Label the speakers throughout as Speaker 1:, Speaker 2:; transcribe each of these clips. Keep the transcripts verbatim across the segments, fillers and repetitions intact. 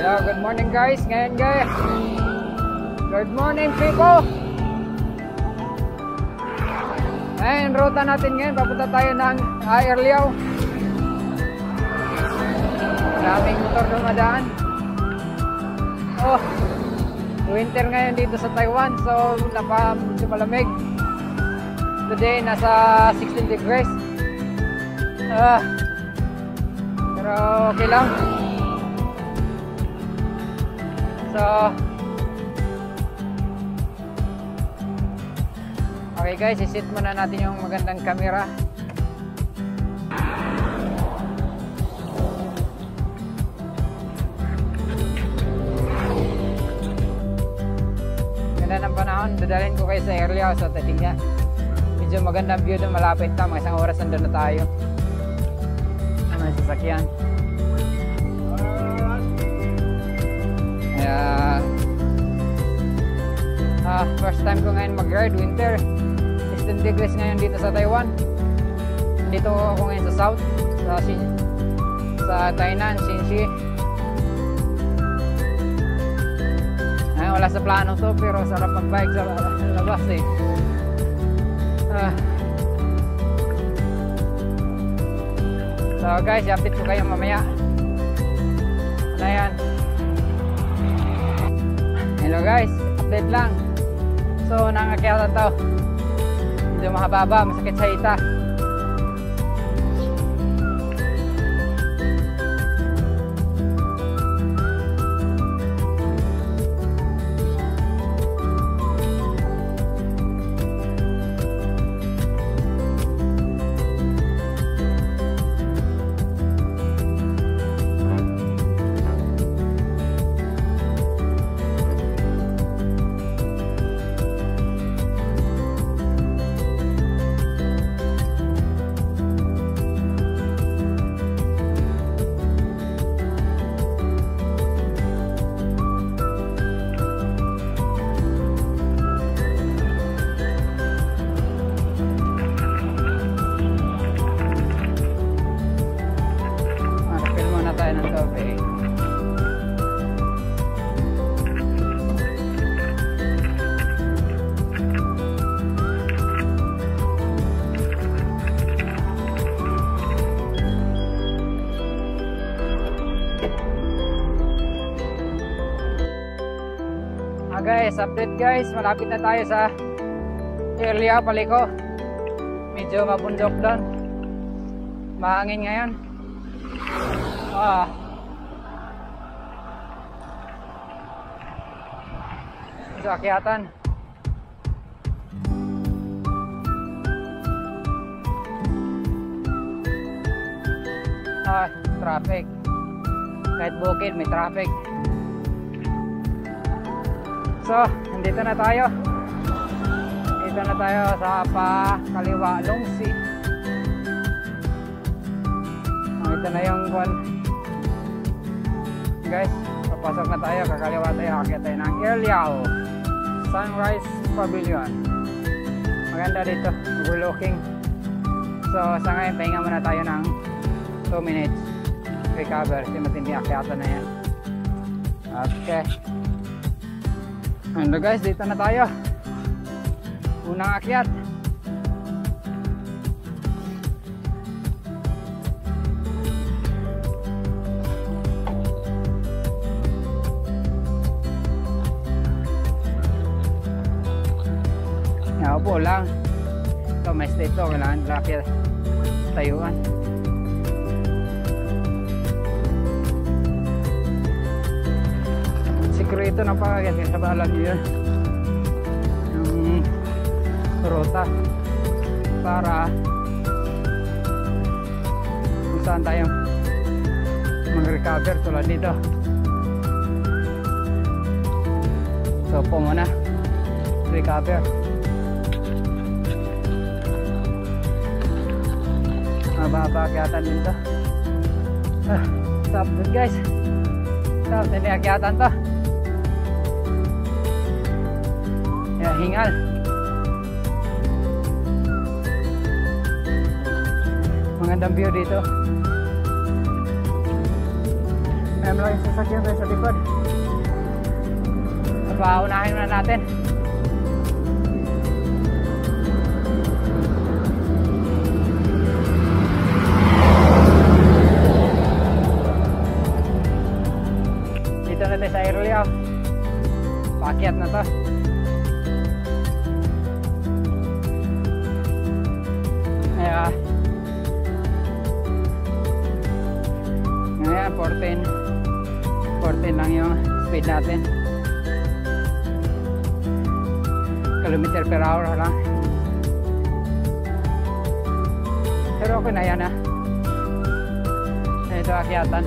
Speaker 1: Hello, good morning guys. Ngayon guys, good morning people. Ngayon, ruta natin ngayon, papunta tayo ng uh, Erliao. Maraming motor dumadaan. Oh, winter ngayon dito sa Taiwan, so napa malamig. Today nasa sixteen degrees. Ah, pero okay lang. So, okay guys, isit muna natin yung magandang camera. Ganda ng panahon, dadalhin ko kayo sa Erliao sa tating niya. Medyo magandang view doon, malapit na, mga isang oras nandun na tayo. May sasakyan. Kaya uh, first time ko ngayon mag-ride, winter. sixteen degrees ngayon dito sa Taiwan. Dito ako ngayon sa south, sa, sa Tainan, Xinxi. Ay, wala sa plano to, pero sarap mag-bike sa labas eh. Uh, so guys, i-update ko kayo mamaya. Ano yan? Hello guys, update lang. So, nangakyatan to. Medyo mahaba, masakit sa hita. Guys, update guys, malapit na tayo sa Erliao, paliko. Medyo mabundok doon, mahangin ngayon. Ah, medyo akyatan. Ah, traffic. Kahit bukid may traffic. So, nandito na tayo. Dito na tayo sa pa kaliwa Longsi. Oh, ito na yung one. Guys, papasok na tayo. Kakaliwa tayo. Akit tayo ng Erliao Sunrise Pavilion. Maganda dito. Overlooking. So, sa ngayon, pahinga muna tayo ng two minutes. Recover. Kasi matindi akyatan na yan. Okay. Ano guys, dito na tayo. Unang akyat. Naupo lang. Ito, may stay ito. Kailangan akyat tayuan. Sikreto ng pakakyat kasi sa balan nyo yun yung ruta para kung saan tayo mag-recover tulad dito. So po muna recover. Mababa akyatan dito. Ah, stop good guys. Stop, hindi akyatan to. Ya, hingal. Magandang view dito. Ayan lang yung sasakyan tayo sa likod. Paunahin muna natin. Dito na tayo sa Erliao. Paakyat na to. Ayan. Ngayon, fourteen. fourteen lang yung speed natin. Kilometer per hour lang. Pero okay na yan, ha. Ito akyatan.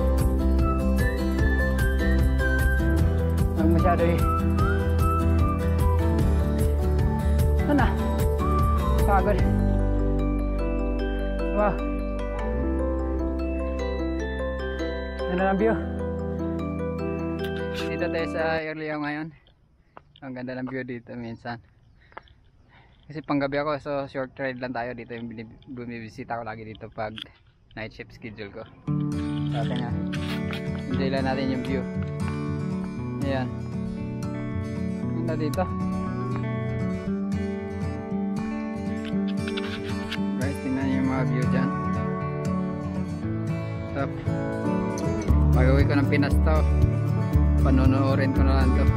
Speaker 1: Huwag masyado eh. Ito na. Pagod. Wow. Ganda ng view. Dito tayo sa Erliao ngayon. Ang ganda ng view dito minsan. Kasi panggabi ako, so short ride lang tayo dito. Yung bumibisita ko lagi dito pag night shift schedule ko. Dati nga, enjoy lang natin yung view. Ayan. Ganda dito. Guys, tingnan yung mga view dyan. Top. Pag-uwi ko ng Pinas to, panonoorin ko na lang to.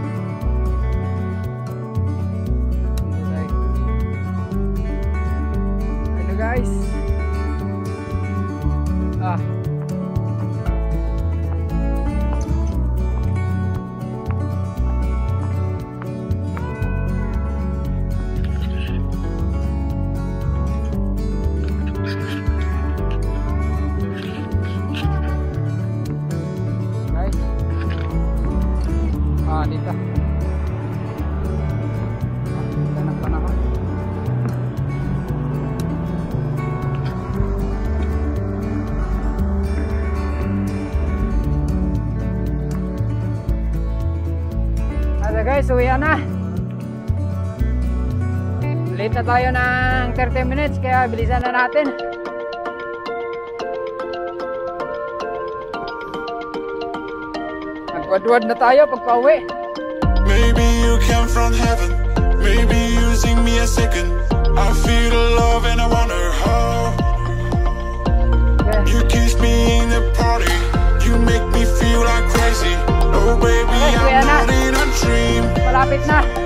Speaker 1: Hello guys. Ah. Dito. Ganap pa naman. Asa guys, uwian na. Late na tayo ng thirty minutes kaya bilisan na natin. Nagwadwad na tayo pagpa-uwi.
Speaker 2: Maybe you came from heaven, maybe using me a second. I feel the love and I wonder how.
Speaker 1: Yeah.
Speaker 2: You kiss me in the party, you make me feel like crazy. Oh baby,
Speaker 1: Okay,
Speaker 2: I'm
Speaker 1: na.
Speaker 2: not in a dream.
Speaker 1: Malapit na.